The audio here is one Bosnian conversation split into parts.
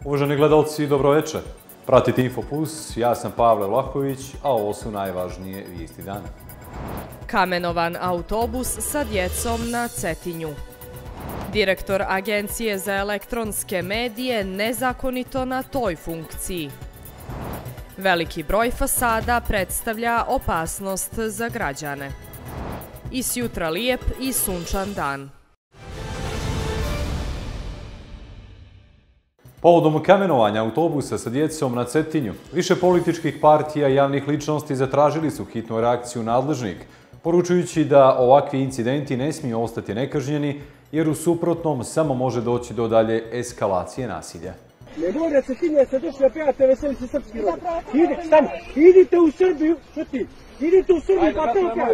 Uvaženi gledalci, dobroveče. Pratite Infoplus, ja sam Pavle Vlahović, a ovo su najvažnije vijesti dana. Kamenovan autobus sa djecom na Cetinju. Direktor Agencije za elektronske medije nezakonito na toj funkciji. Veliki broj fasada predstavlja opasnost za građane. I sjutra lijep i sunčan dan. Povodom kamenovanja autobusa sa djecom na Cetinju, više političkih partija i javnih ličnosti zatražili su hitnu reakciju nadležnih, poručujući da ovakvi incidenti ne smiju ostati nekažnjeni, jer u suprotnom samo može doći do dalje eskalacije nasilja. Ne mora Cetinja se došli pevate veseli se srpski rod. Idite u Srbiju, šuti. Idite u Srbiju pa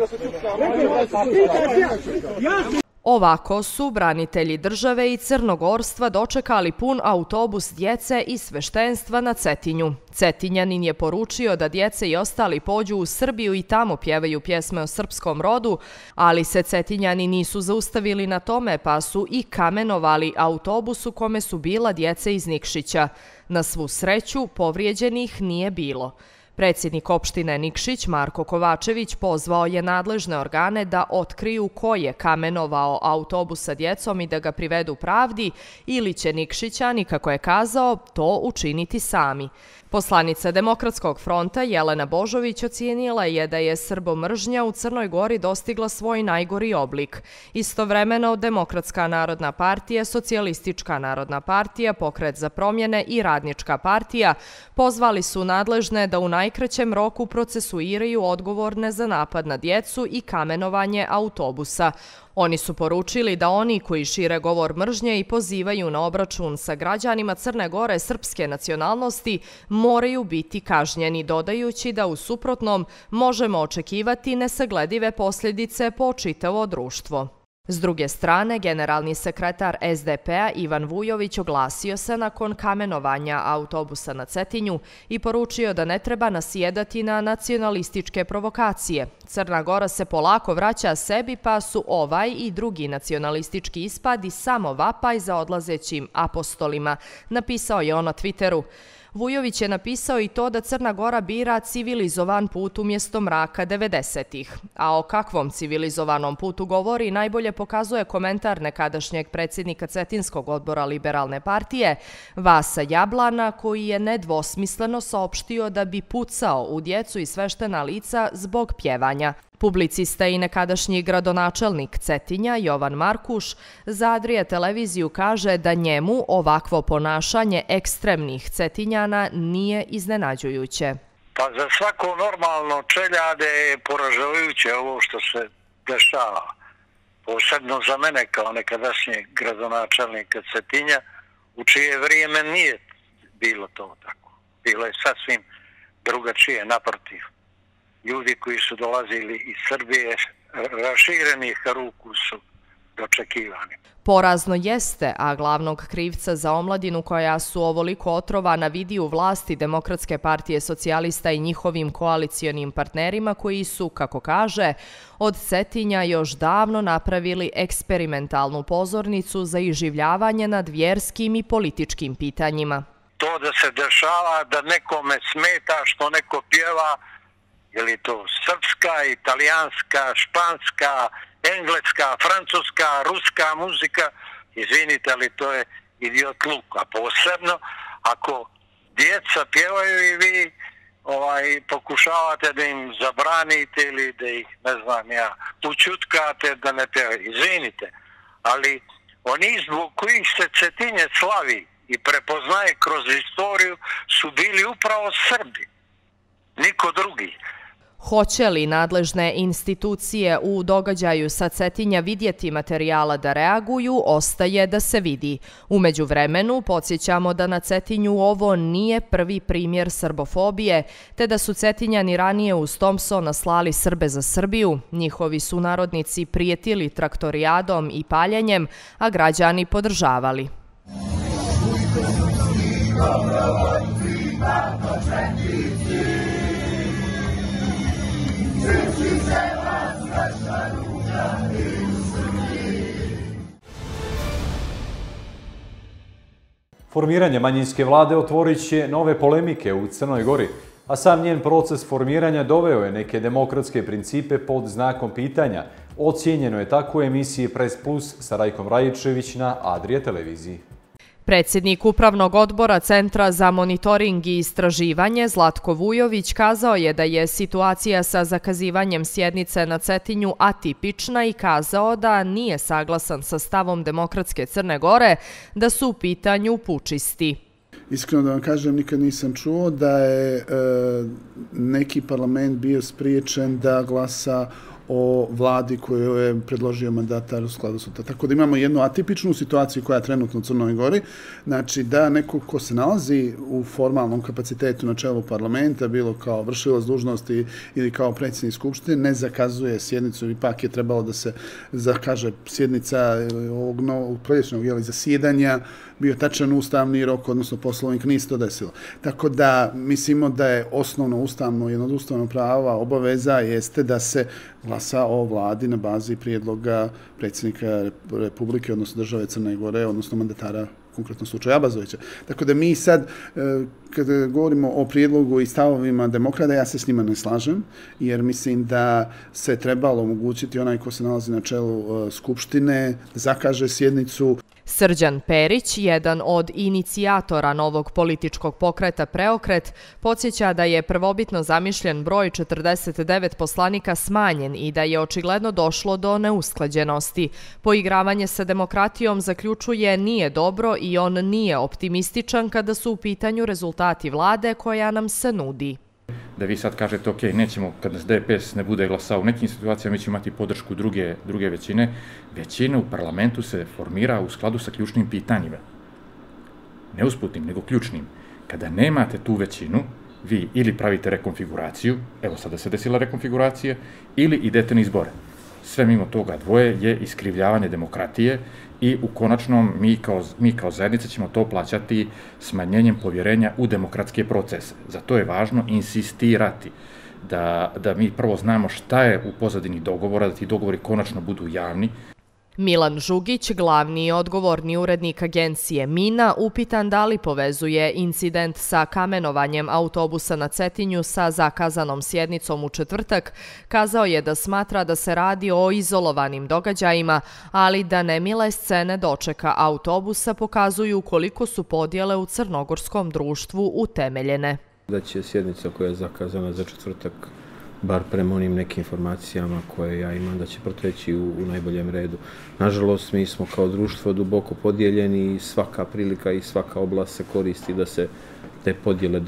pevate. Ovako su branitelji države i crnogorstva dočekali pun autobus djece i sveštenstva na Cetinju. Cetinjanin je poručio da djece i ostali pođu u Srbiju i tamo pjevaju pjesme o srpskom rodu, ali se Cetinjani nisu zaustavili na tome pa su i kamenovali autobus u kome su bila djeca iz Nikšića. Na svu sreću povrijeđenih nije bilo. Predsjednik opštine Nikšić, Marko Kovačević, pozvao je nadležne organe da otkriju ko je kamenovao autobus sa djecom i da ga privedu pravdi, ili će Nikšićani, kako je kazao, to učiniti sami. Poslanica Demokratskog fronta Jelena Božović ocijenila je da je srbomržnja u Crnoj Gori dostigla svoj najgori oblik. Istovremeno, Demokratska narodna partija, Socijalistička narodna partija, Pokret za promjene i Radnička partija pozvali su nadležne da u najkraćem roku procesuiraju odgovorne za napad na djecu i kamenovanje autobusa. Oni su poručili da oni koji šire govor mržnje i pozivaju na obračun sa građanima Crne Gore srpske nacionalnosti moraju biti kažnjeni, dodajući da u suprotnom možemo očekivati nesagledive posljedice po čitavo društvo. S druge strane, generalni sekretar SDP-a Ivan Vujović oglasio se nakon kamenovanja autobusa na Cetinju i poručio da ne treba nasjedati na nacionalističke provokacije. Crna Gora se polako vraća sebi, pa su ovaj i drugi nacionalistički ispadi samo vapaj za odlazećim apostolima, napisao je on na Twitteru. Vujović je napisao i to da Crna Gora bira civilizovan put umjesto mraka 90-ih. A o kakvom civilizovanom putu govori najbolje pokazuje komentar nekadašnjeg predsjednika Cetinskog odbora Liberalne partije, Vasa Jablana, koji je nedvosmisleno saopštio da bi pucao u djecu i sveštena lica zbog pjevanja. Publicista i nekadašnji gradonačelnik Cetinja, Jovan Markuš, za Adria televiziju kaže da njemu ovakvo ponašanje ekstremnih Cetinjana nije iznenađujuće. Pa za svako normalno čeljade je poražavajuće ovo što se dešava. Posebno za mene kao nekadašnjeg gradonačelnika Cetinja, u čije vrijeme nije bilo to tako. Bilo je sasvim drugačije, naprotiv. Ljudi koji su dolazili iz Srbije, raširenih ruku su dočekivani. Porazno jeste, a glavnog krivca za omladinu koja su ovoliko otrovana vidi u vlasti Demokratske partije socijalista i njihovim koalicionim partnerima koji su, kako kaže, od Cetinja još davno napravili eksperimentalnu pozornicu za iživljavanje nad vjerskim i političkim pitanjima. To da se dešava da nekome smeta što neko pjeva, je li to srpska, italijanska, španska, engleska, francuska, ruska muzika, izvinite, ali to je idiotluk. A posebno ako djeca pjevaju i vi pokušavate da im zabranite ili da ih, ne znam ja, učutkate da ne pjevaju. Izvinite, ali oni zbog kojih se Cetinje slavi i prepoznaje kroz istoriju su bili upravo Srbi, niko drugi. Hoće li nadležne institucije u događaju sa Cetinja vidjeti materijala da reaguju, ostaje da se vidi. U međuvremenu podsjećamo da na Cetinju ovo nije prvi primjer srbofobije, te da su Cetinjani ranije uz Thompsona slali Srbe za Srbiju, njihovi sunarodnici prijetili traktorijadom i paljenjem, a građani podržavali. Formiranje manjinske vlade otvorit će nove polemike u Crnoj Gori, a sam njen proces formiranja doveo je neke demokratske principe pod znakom pitanja. Ocijenjeno je tako u emisiji Press Plus sa Rajkom Rajičević na Adria televiziji. Predsjednik Upravnog odbora Centra za monitoring i istraživanje Zlatko Vujović kazao je da je situacija sa zakazivanjem sjednice na Cetinju atipična i kazao da nije saglasan sa stavom Demokratske Crne Gore da su u pitanju pučisti. Iskreno da vam kažem, nikad nisam čuo da je neki parlament bio spriječen da glasa o vladi koju je predložio mandatar u skladu s ustavom. Tako da imamo jednu atipičnu situaciju koja je trenutno u Crnoj Gori. Znači da neko ko se nalazi u formalnom kapacitetu na čelu parlamenta, bilo kao vršilac dužnosti ili kao predsjednik skupštine, ne zakazuje sjednicu, ipak je trebalo da se zakaže sjednica ovog novog proljećnog zasjedanja, bio tačan ustavni rok, odnosno poslovnik, nije se to desilo. Tako da mislimo da je osnovno ustavno, jedno od ustavnog prava, obaveza jeste da se glasa o vladi na bazi prijedloga predsjednika Republike, odnosno države Crne Gore, odnosno mandatara konkretno slučaju Abazovića. Tako da mi sad, kada govorimo o prijedlogu i stavovima demokrata, ja se s njima ne slažem, jer mislim da se trebalo omogućiti onaj ko se nalazi na čelu Skupštine, da zakaže sjednicu. Srđan Perić, jedan od inicijatora novog političkog pokreta Preokret, podsjeća da je prvobitno zamišljen broj 49 poslanika smanjen i da je očigledno došlo do neusklađenosti. Poigravanje sa demokratijom, zaključuje, nije dobro i on nije optimističan kada su u pitanju rezultati vlade koja nam se nudi. Da vi sad kažete, ok, nećemo, kad nas DPS ne bude glasao u nekim situacijama, mi ćemo imati podršku druge većine. Većina u parlamentu se formira u skladu sa ključnim pitanjima. Ne usputnim, nego ključnim. Kada nemate tu većinu, vi ili pravite rekonfiguraciju, evo sada se desila rekonfiguracija, ili idete na izbore. Sve mimo toga dvoje je iskrivljavanje demokratije i u konačnom mi kao zajednica ćemo to plaćati smanjenjem povjerenja u demokratske procese. Zato je važno insistirati da mi prvo znamo šta je u pozadini dogovora, da ti dogovori konačno budu javni. Milan Žugić, glavni i odgovorni urednik agencije MINA, upitan da li povezuje incident sa kamenovanjem autobusa na Cetinju sa zakazanom sjednicom u četvrtak, kazao je da smatra da se radi o izolovanim događajima, ali da nemile scene dočeka autobusa pokazuju koliko su podjele u crnogorskom društvu utemeljene. Da će sjednica koja je zakazana za četvrtak, bar prema onim nekim informacijama koje ja imam, da će proteći u najboljem redu. Nažalost, mi smo kao društvo duboko podijeljeni i svaka prilika i svaka oblast se koristi da se te podjele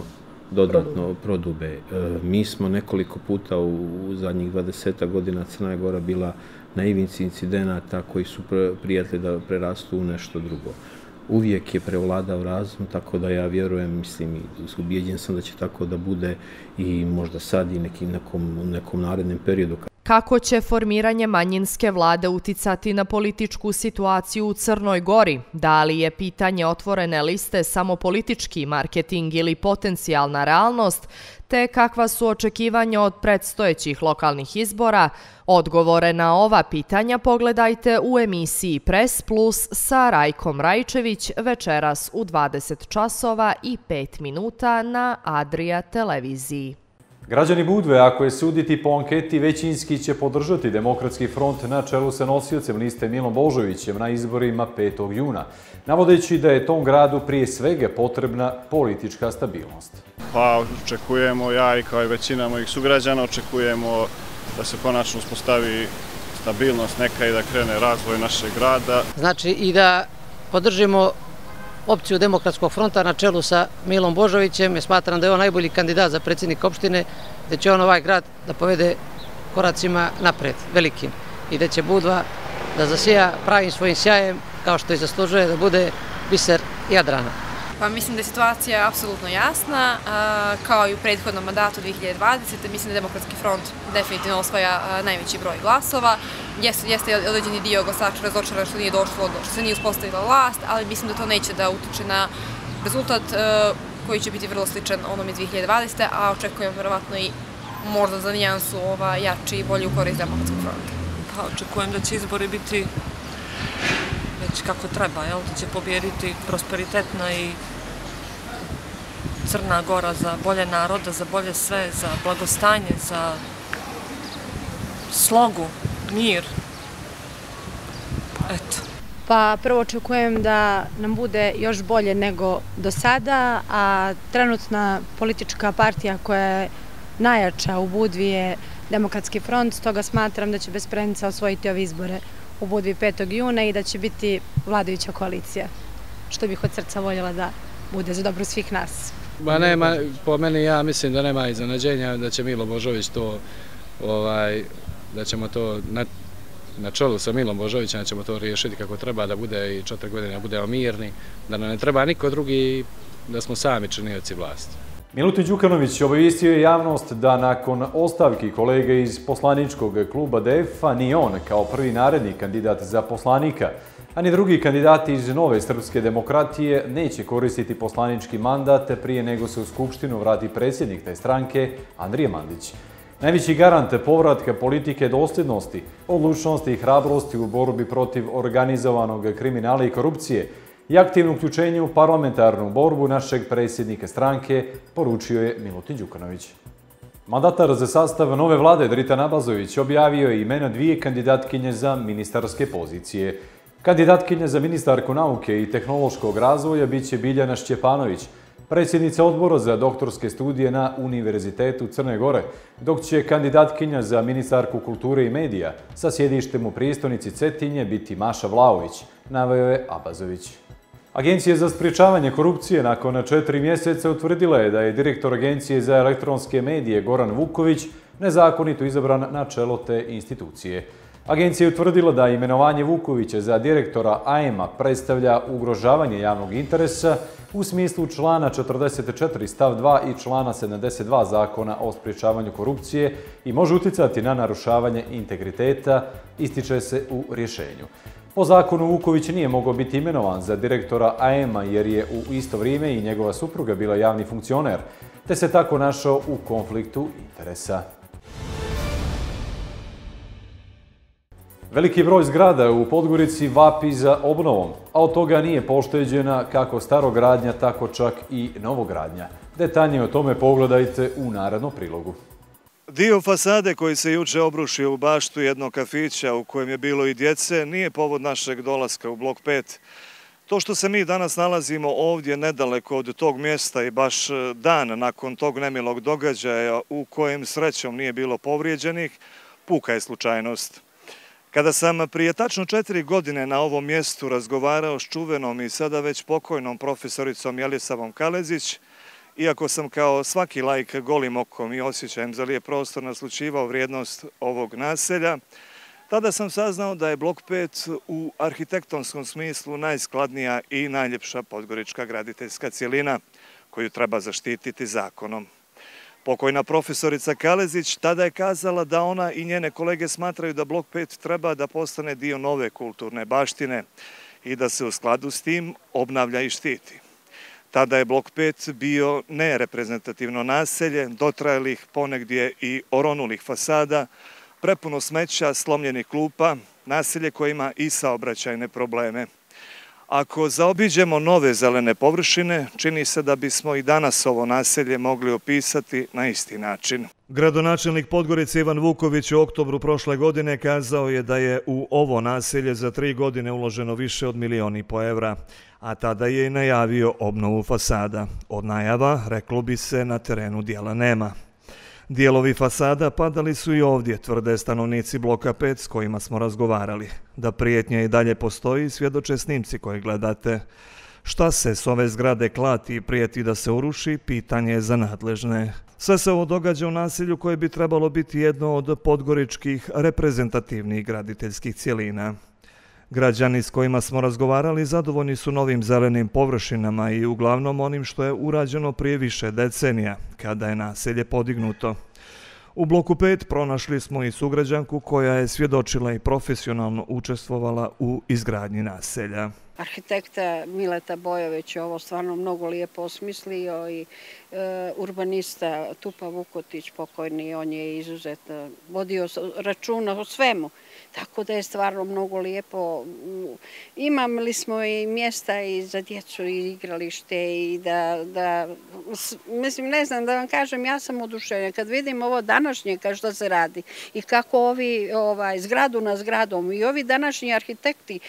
dodatno prodube. Mi smo nekoliko puta u zadnjih 20 godina Crna Gora bila na ivici incidenata koji su prijatili da prerastu u nešto drugo. Uvijek je prevladao razum, tako da ja vjerujem, mislim i ubijeđen sam da će tako da bude i možda sad i nekom narednom periodu. Kako će formiranje manjinske vlade uticati na političku situaciju u Crnoj Gori? Da li je pitanje otvorene liste samo politički marketing ili potencijalna realnost, te kakva su očekivanja od predstojećih lokalnih izbora? Odgovore na ova pitanja pogledajte u emisiji Press Plus sa Rajkom Rajičević večeras u 20 časova i 5 minuta na Adria televiziji. Građani Budve, ako je suditi po anketi, većinski će podržati Demokratski front na čelu sa nosiocem liste Milom Božovićem na izborima 5. juna, navodeći da je tom gradu prije svega potrebna politička stabilnost. Pa očekujemo, ja i kao i većina mojih sugrađana, očekujemo da se konačno uspostavi stabilnost neka i da krene razvoj našeg grada. Znači i da podržimo opciju Demokratskog fronta na čelu sa Milom Božovićem. Ja smatram da je on najbolji kandidat za predsjednika opštine, da će on ovaj grad da povede koracima napred, velikim. I da će Budva da zasija pravim svojim sjajem, kao što i zaslužuje da bude biser Jadrana. Pa mislim da je situacija apsolutno jasna, kao i u prethodnom mandatu 2020. Mislim da Demokratski front definitivno osvaja najveći broj glasova. Jeste određeni dio glasača razočaran što nije došlo, što se nije uspostavila vlast, ali mislim da to neće da utiče na rezultat koji će biti vrlo sličan onom iz 2020. A očekujem verovatno i možda za nijansu jači i bolji u korist Demokratskog fronta. Pa očekujem da će izbori biti ići kako treba, da će pobijediti prosperitetna i Crna Gora za bolje naroda, za bolje sve, za blagostanje, za slogu, mir. Eto. Pa prvo očekujem da nam bude još bolje nego do sada, a trenutna politička partija koja je najjača u Budvi je Demokratski front, stoga smatram da će bez prenica osvojiti ove izbore u Budvi 5. juna i da će biti vladajuća koalicija, što bih od srca voljela da bude za dobro svih nas. Po meni ja mislim da nema iznenađenja, da će Milo Božović to, da ćemo to na čelu sa Milom Božovićem, da ćemo to riješiti kako treba, da bude i 4 godine da budemo mirni, da nam ne treba niko drugi, da smo sami činioci vlasti. Milutin Đukanović obavijestio je javnost da nakon ostavki kolege iz poslaničkog kluba DF-a ni on kao prvi naredni kandidat za poslanika, a ni drugi kandidati iz Nove srpske demokratije neće koristiti poslanički mandat prije nego se u Skupštinu vrati predsjednik te stranke Andrija Mandić. Najveći garant povratka politike dosljednosti, odlučnosti i hrabrosti u borbi protiv organizovanog kriminala i korupcije i aktivno uključenje u parlamentarnu borbu našeg predsjednika stranke, poručio je Milutin Đukanović. Mandatar za sastav nove vlade Dritan Abazović objavio je imena 2 kandidatkinje za ministarske pozicije. Kandidatkinja za ministarku nauke i tehnološkog razvoja biće Biljana Šćepanović, predsjednica odbora za doktorske studije na Univerzitetu Crne Gore, dok će kandidatkinja za ministarku kulture i medija sa sjedištem u prijestolnici Cetinje biti Maša Vlaović, naveo je Abazović. Agencija za sprječavanje korupcije nakon 4 mjeseca utvrdila je da je direktor Agencije za elektronske medije Goran Vuković nezakonito izabran na čelo te institucije. Agencija je utvrdila da imenovanje Vukovića za direktora AM-a predstavlja ugrožavanje javnog interesa u smislu člana 44 stav 2 i člana 72 zakona o sprječavanju korupcije i može uticati na narušavanje integriteta, ističe se u rješenju. Po zakonu Vuković nije mogao biti imenovan za direktora AM-a jer je u isto vrijeme i njegova supruga bila javni funkcioner, te se tako našao u konfliktu interesa. Veliki broj zgrada u Podgorici vapi za obnovom, a od toga nije pošteđena kako starogradnja, tako čak i novogradnja. Detaljnije o tome pogledajte u narednom prilogu. Dio fasade koji se juče obrušio u baštu jednog kafića u kojem je bilo i djece nije povod našeg dolaska u blok 5. To što se mi danas nalazimo ovdje nedaleko od tog mjesta i baš dan nakon tog nemilog događaja u kojem srećom nije bilo povrijeđenih, puka je slučajnost. Kada sam prije tačno 4 godine na ovom mjestu razgovarao s čuvenom i sada već pokojnom profesoricom Jelisavom Kalezić, iako sam kao svaki laik golim okom i osjećajem za lijep prostor naslućivao vrijednost ovog naselja, tada sam saznao da je blok 5 u arhitektonskom smislu najskladnija i najljepša podgorička graditeljska cjelina koju treba zaštititi zakonom. Pokojna profesorica Kalezić tada je kazala da ona i njene kolege smatraju da blok 5 treba da postane dio nove kulturne baštine i da se u skladu s tim obnavlja i štiti. Tada je blok 5 bio nereprezentativno naselje, dotrajalih ponegdje i oronulih fasada, prepuno smeća, slomljenih klupa, naselje koje ima i saobraćajne probleme. Ako zaobiđemo nove zelene površine, čini se da bismo i danas ovo naselje mogli opisati na isti način. Gradonačelnik Podgorice Ivan Vuković u oktobru prošle godine kazao je da je u ovo naselje za 3 godine uloženo više od 1,5 miliona evra, a tada je i najavio obnovu fasada. Od najava, reklo bi se, na terenu dijela nema. Dijelovi fasada padali su i ovdje, tvrde stanovnici bloka 5 s kojima smo razgovarali. Da prijetnja i dalje postoji, svjedoče snimci koje gledate. Šta se s ove zgrade klati i prijeti da se uruši, pitanje je za nadležne. Sve se ovo događa u naselju koje bi trebalo biti jedno od podgoričkih reprezentativnih graditeljskih cjelina. Građani s kojima smo razgovarali zadovoljni su novim zelenim površinama i uglavnom onim što je urađeno prije više decenija, kada je naselje podignuto. U bloku 5 pronašli smo i sugrađanku koja je svjedočila i profesionalno učestvovala u izgradnji naselja. Arhitekta Mileta Bojović je ovo stvarno mnogo lijepo osmislio i urbanista Tupa Vukotić, pokojni, on je izuzetno vodio računa o svemu. Tako da je stvarno mnogo lijepo. Imali smo i mjesta i za djecu i igralište i mislim, ne znam da vam kažem, ja sam oduševljena. Kad vidim ovo današnje kao što se radi i kako ovi zgradu na zgradom i ovi današnji arhitekti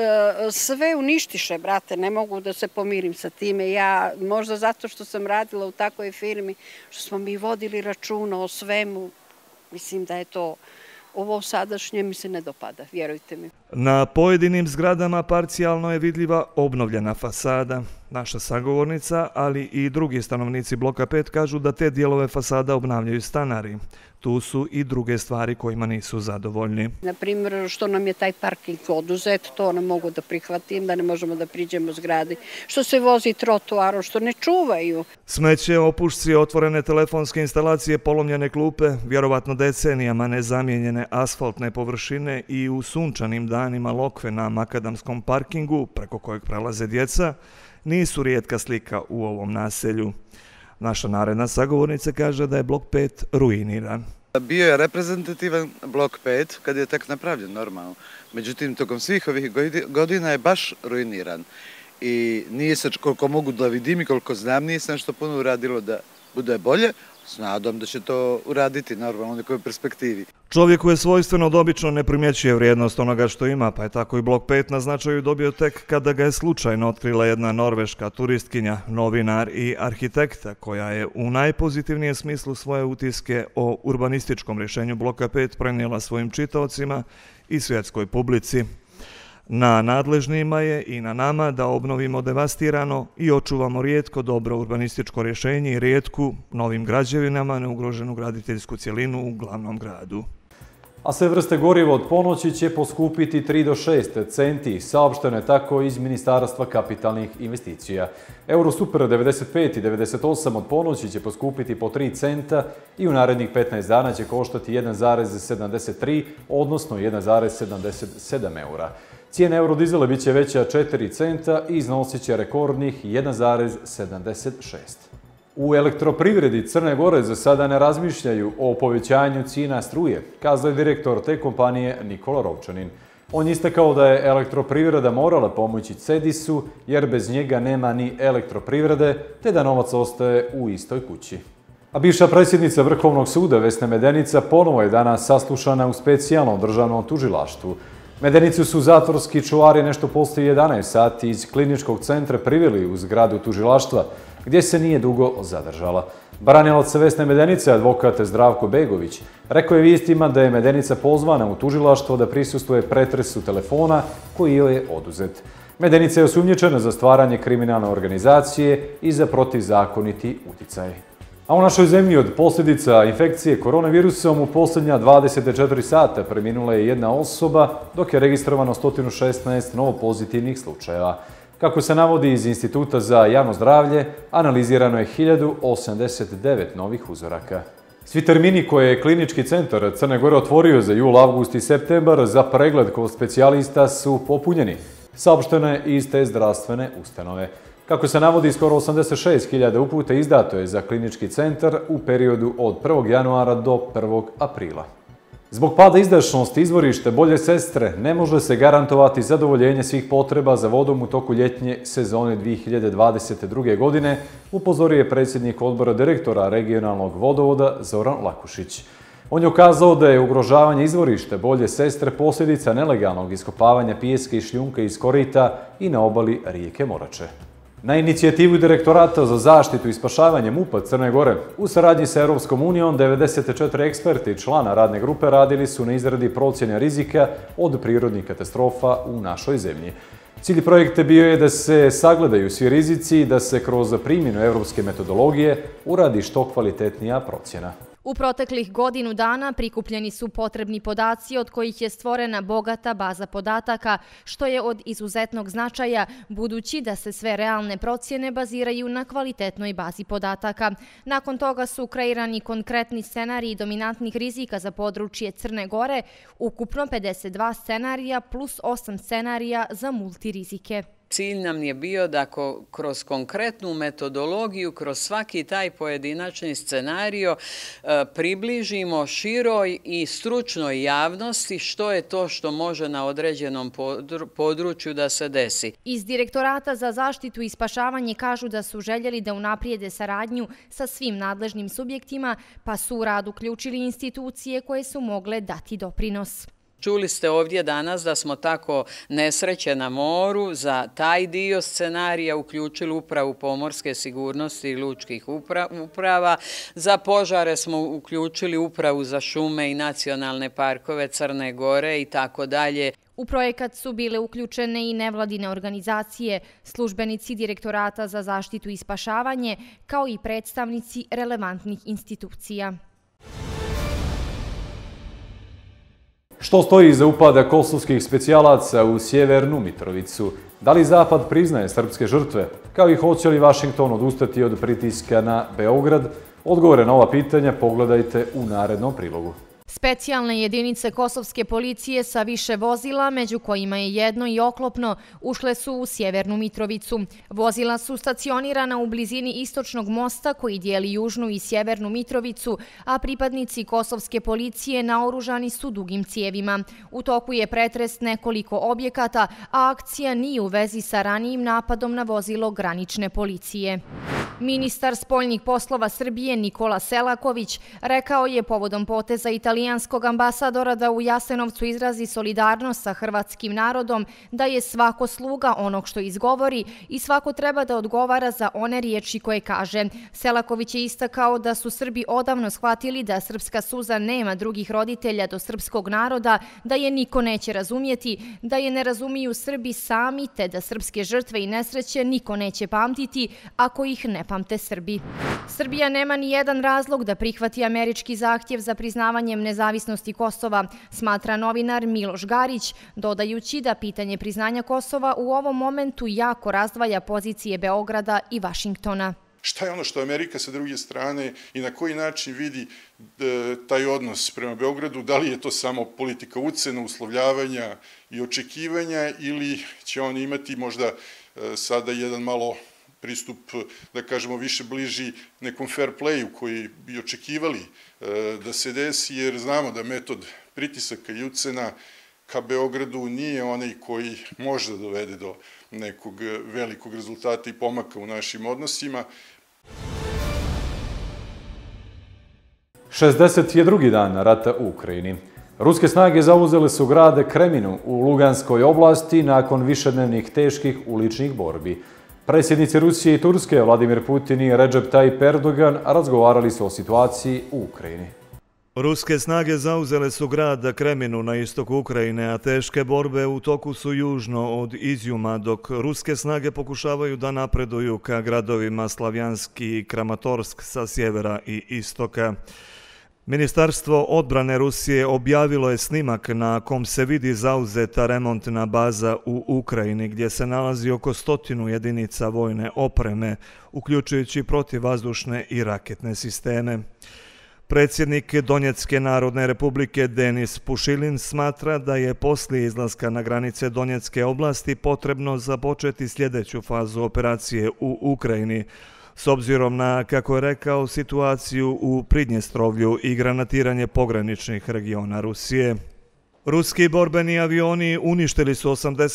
sve uništiše, brate, ne mogu da se pomirim sa time. Ja, možda zato što sam radila u takvoj firmi, što smo mi vodili računa o svemu, mislim da je to... Ovo sadašnje mi se ne dopada, vjerujte mi. Na pojedinim zgradama parcijalno je vidljiva obnovljena fasada. Naša sagovornica, ali i drugi stanovnici bloka 5 kažu da te dijelove fasada obnavljaju stanari. Tu su i druge stvari kojima nisu zadovoljni. Naprimjer, što nam je taj parking oduzet, to ne mogu da prihvatim, da ne možemo da priđemo zgradi. Što se vozi trotoarom, što ne čuvaju. Smeće, opušci, otvorene telefonske instalacije, polomljene klupe, vjerovatno decenijama nezamijenjene asfaltne površine i u sunčanim danima lokve na makadamskom parkingu, preko kojeg prelaze djeca, nisu rijetka slika u ovom naselju. Naša naredna sagovornica kaže da je blok 5 ruiniran. Bio je reprezentativan blok 5 kad je tek napravljen normalno. Međutim, tokom svih ovih godina je baš ruiniran. I nije se, koliko mogu da vidim i koliko znam, nije se nešto puno uradilo da bude bolje. S nadom da će to uraditi normalno u nekoj perspektivi. Čovjeku je svojstveno da obično ne primjećuje vrijednost onoga što ima, pa je tako i blok 5 na značaju dobio tek kada ga je slučajno otkrila jedna norveška turistkinja, novinar i arhitekta, koja je u najpozitivnijem smislu svoje utiske o urbanističkom rješenju bloka 5 prenijela svojim čitaocima i svjetskoj publici. Na nadležnima je i na nama da obnovimo devastirano i očuvamo rijetko dobro urbanističko rješenje i rijetku novim građevinama neugroženu graditeljsku cjelinu u glavnom gradu. A sve vrste goriva od ponoći će poskupiti 3 do 6 centi, saopšteno je tako iz Ministarstva kapitalnih investicija. Euro Super 95 i 98 od ponoći će poskupiti po 3 centa i u narednih 15 dana će koštati 1,73, odnosno 1,77 eura. Cijena eurodizela bit će veća 4 centa i iznosit će rekordnih 1,76. U elektroprivredi Crne Gore za sada ne razmišljaju o povećanju cijena struje, kazao je direktor te kompanije Nikola Rovčanin. On je istakao da je elektroprivreda morala pomoći CEDIS-u jer bez njega nema ni elektroprivrede, te da novac ostaje u istoj kući. A bivša predsjednica Vrhovnog suda Vesna Medenica ponovo je danas saslušana u specijalnom državnom tužilaštvu. Medenicu su zatvorski čuvari nešto poslije 11 sati iz kliničkog centra priveli u zgradu tužilaštva, gdje se nije dugo zadržala. Branilac Vesne Medenice, advokat Zdravko Begović, rekao je vijestima da je Medenica pozvana u tužilaštvo da prisustvuje pretresu telefona koji joj je oduzet. Medenica je osumnjičena za stvaranje kriminalne organizacije i za protivzakoniti uticaj. A u našoj zemlji od posljedica infekcije koronavirusom u posljednja 24 sata preminula je jedna osoba, dok je registrovano 116 novopozitivnih slučajeva. Kako se navodi iz Instituta za javno zdravlje, analizirano je 1089 novih uzoraka. Svi termini koje je Klinički centar Crne Gore otvorio za jul, avgust i septembar za pregled kod specijalista su popunjeni, saopšteno je iz te zdravstvene ustanove. Kako se navodi, skoro 86.000 uputa izdato je za Klinički centar u periodu od 1. januara do 1. aprila. Zbog pada izdašnosti izvorište Bolje Sestre ne može se garantovati zadovoljenje svih potreba za vodom u toku ljetnje sezone 2022. godine, upozorio je predsjednik odbora direktora regionalnog vodovoda Zoran Lakušić. On je ukazao da je ugrožavanje izvorište Bolje Sestre posljedica nelegalnog iskopavanja pijeska i šljunka iz korita i na obali rijeke Morače. Na inicijativu Direktorata za zaštitu i spašavanje MUP-a Crne Gore u saradnji sa Europskom unijom 94 eksperti i člana radne grupe radili su na izradi procjene rizika od prirodnih katastrofa u našoj zemlji. Cilj projekta bio je da se sagledaju svi rizici i da se kroz primjenu evropske metodologije uradi što kvalitetnija procjena. U proteklih godinu dana prikupljeni su potrebni podaci od kojih je stvorena bogata baza podataka, što je od izuzetnog značaja, budući da se sve realne procjene baziraju na kvalitetnoj bazi podataka. Nakon toga su kreirani konkretni scenariji dominantnih rizika za područje Crne Gore, ukupno 52 scenarija plus 8 scenarija za multirizike. Cilj nam je bio da kroz konkretnu metodologiju, kroz svaki taj pojedinačni scenario približimo široj i stručnoj javnosti što je to što može na određenom području da se desi. Iz Direktorata za zaštitu i spašavanje kažu da su željeli da unaprijede saradnju sa svim nadležnim subjektima, pa su u rad uključili institucije koje su mogle dati doprinos. Čuli ste ovdje danas da smo tako nesreće na moru za taj dio scenarija uključili upravu pomorske sigurnosti i lučkih uprava. Za požare smo uključili upravu za šume i nacionalne parkove Crne Gore i tako dalje. U projekat su bile uključene i nevladine organizacije, službenici Direktorata za zaštitu i spašavanje, kao i predstavnici relevantnih institucija. Što stoji iza upada kosovskih specijalaca u Sjevernu Mitrovicu? Da li Zapad priznaje srpske žrtve? Kao i hoće li Vašington odustati od pritiska na Beograd? Odgovore na ova pitanja pogledajte u narednom prilogu. Specijalne jedinice kosovske policije sa više vozila, među kojima je jedno i oklopno, ušle su u Sjevernu Mitrovicu. Vozila su stacionirana u blizini istočnog mosta koji dijeli Južnu i Sjevernu Mitrovicu, a pripadnici kosovske policije naoružani su dugim cijevima. U toku je pretres nekoliko objekata, a akcija nije u vezi sa ranijim napadom na vozilo granične policije. Ministar spoljnih poslova Srbije Nikola Selaković rekao je povodom poteza italijanskog ambasadora da u Jasenovcu izrazi solidarnost sa hrvatskim narodom, da je svako sluga onog što izgovori i svako treba da odgovara za one riječi koje kaže. Selaković je istakao da su Srbi odavno shvatili da srpska suza nema drugih roditelja do srpskog naroda, da je niko neće razumjeti, da je ne razumiju Srbi sami, te da srpske žrtve i nesreće niko neće pamtiti ako ih ne pamte Srbi. Srbija nema ni jedan razlog da prihvati američki zahtjev za priznavanjem nezavisnosti Kosova, smatra novinar Miloš Garić, dodajući da pitanje priznanja Kosova u ovom momentu jako razdvaja pozicije Beograda i Vašingtona. Šta je ono što Amerika sa druge strane i na koji način vidi taj odnos prema Beogradu? Da li je to samo politika ucena, uslovljavanja i očekivanja ili će oni imati možda sada jedan malo pristup, da kažemo, više bliži nekom fair playu koji bi očekivali da se desi, jer znamo da metod pritisaka i ucena ka Beogradu nije onaj koji može da dovede do nekog velikog rezultata i pomaka u našim odnosima. 62. dan rata u Ukrajini. Ruske snage zauzele su grad Kreminu u Luganskoj oblasti nakon višednevnih teških uličnih borbi. Predsjednici Rusije i Turske, Vladimir Putin i Recep Tayyip Erdogan, razgovarali su o situaciji u Ukrajini. Ruske snage zauzele su grad Kreminu na istoku Ukrajine, a teške borbe u toku su južno od Izjuma, dok ruske snage pokušavaju da napreduju ka gradovima Slavjanski i Kramatorsk sa sjevera i istoka. Ministarstvo odbrane Rusije objavilo je snimak na kom se vidi zauzeta remontna baza u Ukrajini, gdje se nalazi oko 100 jedinica vojne opreme, uključujući protivvazdušne i raketne sisteme. Predsjednik Donjecke narodne republike Denis Pušilin smatra da je poslije izlaska na granice Donjecke oblasti potrebno započeti sljedeću fazu operacije u Ukrajini, s obzirom na, kako je rekao, situaciju u Pridnjestrovlju i granatiranje pograničnih regiona Rusije. Ruski borbeni avioni uništili su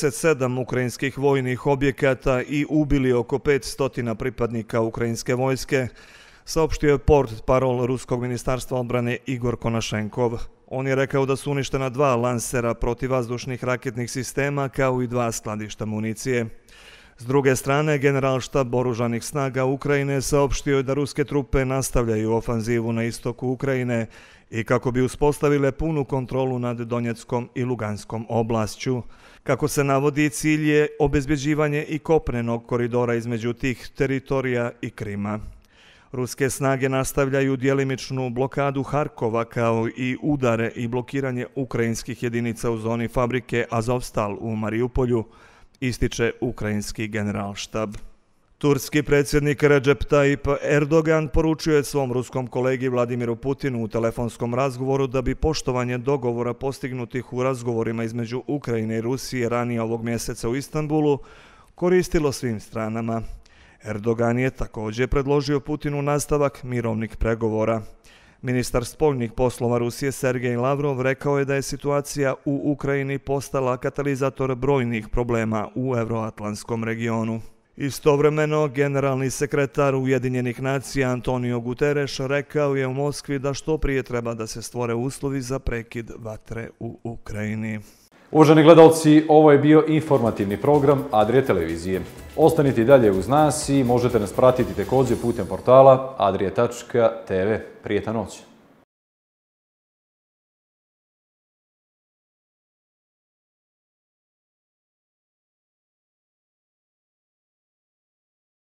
87 ukrajinskih vojnih objekata i ubili oko 500 pripadnika ukrajinske vojske, saopštio je portparol Ruskog ministarstva odbrane Igor Konašenkov. On je rekao da su uništena 2 lansera protivvazdušnih raketnih sistema kao i 2 skladišta municije. S druge strane, Generalštab oružanih snaga Ukrajine saopštio je da ruske trupe nastavljaju ofanzivu na istoku Ukrajine i kako bi uspostavile punu kontrolu nad Donjeckom i Luganskom oblašću. Kako se navodi, cilj je obezbeđivanje i kopnenog koridora između tih teritorija i Krima. Ruske snage nastavljaju djelimičnu blokadu Harkova kao i udare i blokiranje ukrajinskih jedinica u zoni fabrike Azovstal u Mariupolju, ističe ukrajinski generalštab. Turski predsjednik Recep Tayyip Erdogan poručio je svom ruskom kolegi Vladimiru Putinu u telefonskom razgovoru da bi poštovanje dogovora postignutih u razgovorima između Ukrajine i Rusije ranije ovog mjeseca u Istanbulu koristilo svim stranama. Erdogan je također predložio Putinu nastavak mirovnih pregovora. Ministar spoljnih poslova Rusije Sergej Lavrov rekao je da je situacija u Ukrajini postala katalizator brojnih problema u Evroatlantskom regionu. Istovremeno, generalni sekretar Ujedinjenih nacija Antonio Guterres rekao je u Moskvi da što prije treba da se stvore uslovi za prekid vatre u Ukrajini. Uvaženi gledalci, ovo je bio informativni program Adrije televizije. Ostanite i dalje uz nas i možete nas pratiti također putem portala adrije.tv. Prijetan noć.